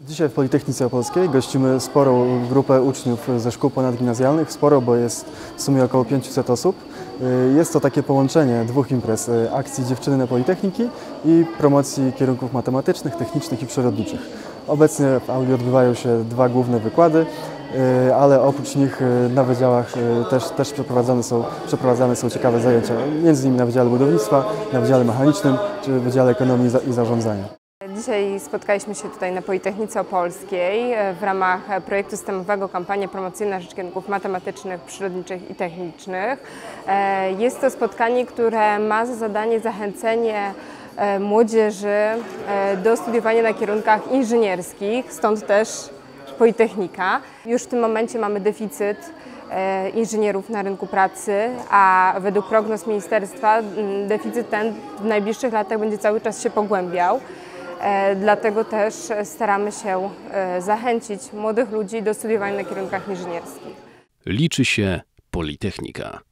Dzisiaj w Politechnice Opolskiej gościmy sporą grupę uczniów ze szkół ponadgimnazjalnych. Sporo, bo jest w sumie około 500 osób. Jest to takie połączenie dwóch imprez, akcji Dziewczyny na Politechniki i promocji kierunków matematycznych, technicznych i przyrodniczych. Obecnie w auli odbywają się dwa główne wykłady, ale oprócz nich na wydziałach też przeprowadzane są ciekawe zajęcia, między innymi na Wydziale Budownictwa, na Wydziale Mechanicznym czy Wydziale Ekonomii i Zarządzania. Dzisiaj spotkaliśmy się tutaj na Politechnice Opolskiej w ramach projektu systemowego Kampania promocyjna na rzecz kierunków matematycznych, przyrodniczych i technicznych. Jest to spotkanie, które ma za zadanie zachęcenie młodzieży do studiowania na kierunkach inżynierskich, stąd też Politechnika. Już w tym momencie mamy deficyt inżynierów na rynku pracy, a według prognoz ministerstwa deficyt ten w najbliższych latach będzie cały czas się pogłębiał. Dlatego też staramy się zachęcić młodych ludzi do studiowania na kierunkach inżynierskich. Liczy się Politechnika.